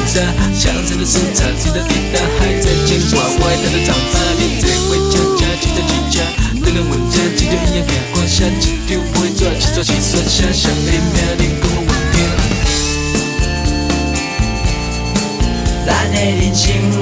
杂，强盛的市场，直到一大还在牵挂，外滩的长发，你在回家家，骑着骑家，等人问家，只就一样看光下，只丢不会抓，起抓起刷下，想你命令讲我稳定。咱的人生